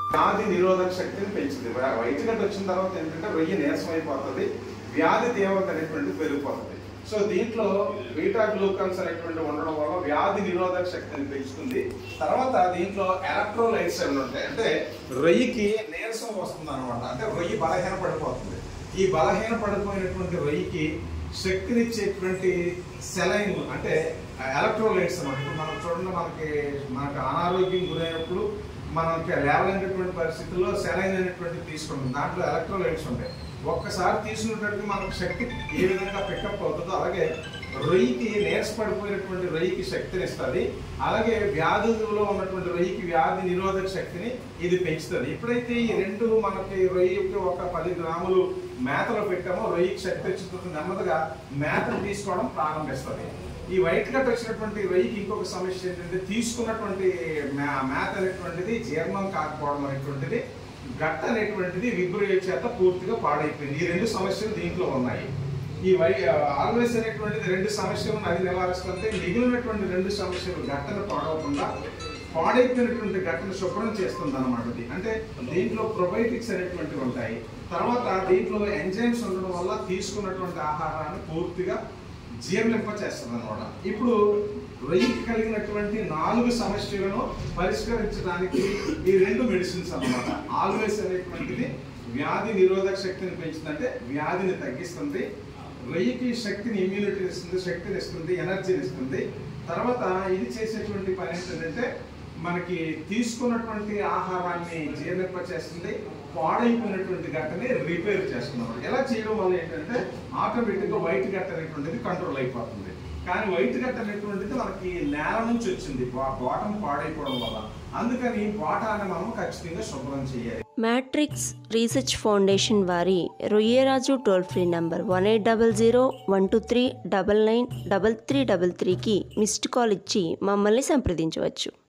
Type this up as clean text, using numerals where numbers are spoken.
వ్యాధి నిరోధక శక్తిని పెంచుతుంది. వైట్ గడ్డ వచ్చిన తర్వాత ఏంటంటే రొయ్య నీరసం అయిపోతుంది, వ్యాధి తీవ్రత అనేటువంటిది పెరిగిపోతుంది. సో దీంట్లో బీటా గ్లూకాన్స్ అనేటువంటి ఉండడం వల్ల వ్యాధి నిరోధక శక్తిని పెంచుతుంది. తర్వాత దీంట్లో ఎలక్ట్రోలైట్స్ అవి ఉంటాయి, అంటే రొయ్యకి నీరసం వస్తుంది అనమాట, అంటే రొయ్యి బలహీన పడిపోతుంది. ఈ బలహీన పడిపోయినటువంటి రొయ్యకి శక్తినిచ్చేటువంటి సెలైన్ అంటే ఎలక్ట్రోలైట్స్ అనమాట. ఇప్పుడు మనం చూడండి, మనకు అనారోగ్యం గురైనప్పుడు మనకి లేవలేనటువంటి పరిస్థితుల్లో సెలైన్ అనేటువంటిది తీసుకుంటుంది, దాంట్లో ఎలక్ట్రోలైట్స్ ఉంటాయి. ఒక్కసారి తీసుకున్నటువంటి మనకు శక్తి ఏ విధంగా పికప్ అవుతుందో అలాగే రొయ్యకి నీరసపడిపోయినటువంటి రొయ్యకి శక్తిని ఇస్తుంది. అలాగే వ్యాధుల్లో ఉన్నటువంటి రొయ్యకి వ్యాధి నిరోధక శక్తిని ఇది పెంచుతుంది. ఎప్పుడైతే ఈ రెండు మనకి రొయ్యకి ఒక 10 గ్రాములు మేతలో పెట్టామో రొయ్యకి శక్తి వచ్చిన నెమ్మదిగా మేతను తీసుకోవడం ప్రారంభిస్తుంది. ఈ వైట్ గట్ వచ్చినటువంటి రొయ్యకి ఇంకొక సమస్య ఏంటంటే తీసుకున్నటువంటి మేత అనేటువంటిది జీర్ణం కాకపోవడం అనేటువంటిది, గట్ట అనేటువంటిది విబ్రేయ చేత పూర్తిగా పాడైపోయింది. ఈ 2 సమస్యలు దీంట్లో ఉన్నాయి. ఈ ఆల్వేస్ అనేటువంటిది 2 సమస్యలను అది నివారిస్తుంటే మిగిలినటువంటి 2 సమస్యలు గట్టను పాడవకుండా పాడైపోయినటువంటి గట్టను శుభ్రం చేస్తుంది అనమాట. అంటే దీంట్లో ప్రొబయోటిక్స్ అనేటువంటివి ఉంటాయి. తర్వాత దీంట్లో ఎంజైమ్స్ ఉండడం వల్ల తీసుకున్నటువంటి ఆహారాన్ని పూర్తిగా జీర్ణింప చేస్తుంది అనమాట. ఇప్పుడు రొయ్యకి కలిగినటువంటి 4 సమస్యలను పరిష్కరించడానికి ఈ 2 మెడిసిన్స్ అనమాట. ఆల్వేస్ అనేటువంటిది వ్యాధి నిరోధక శక్తిని పెంచుతుంది, అంటే వ్యాధిని తగ్గిస్తుంది. రొయ్యకి శక్తిని, ఇమ్యూనిటీ ఇస్తుంది, శక్తిని ఇస్తుంది, ఎనర్జీని ఇస్తుంది. తర్వాత ఇది చేసేటువంటి పని ఏంటంటే మనకి తీసుకున్నటువంటి ఆహారాన్ని జీర్ణింప చేస్తుంది, పాడైపోయినటువంటి గట్టని రిపేర్ చేస్తున్నాం. ఎలా చేయడం వల్ల ఏంటంటే ఆటోమేటిక్గా వైట్ గట్ట అనేటువంటిది కంట్రోల్ అయిపోతుంది. కానీ వైట్ గట్ట అనేటువంటిది మనకి నేల నుంచి వచ్చింది, బాటం పాడైపోవడం వల్ల. అందుకని బాటాన్ని మనం ఖచ్చితంగా శుభ్రం చేయాలి. మ్యాట్రిక్స్ రీసెర్చ్ ఫౌండేషన్ వారి రొయ్యరాజు టోల్ ఫ్రీ నంబర్ 1800-123-993333కి మిస్డ్ కాల్ ఇచ్చి మమ్మల్ని సంప్రదించవచ్చు.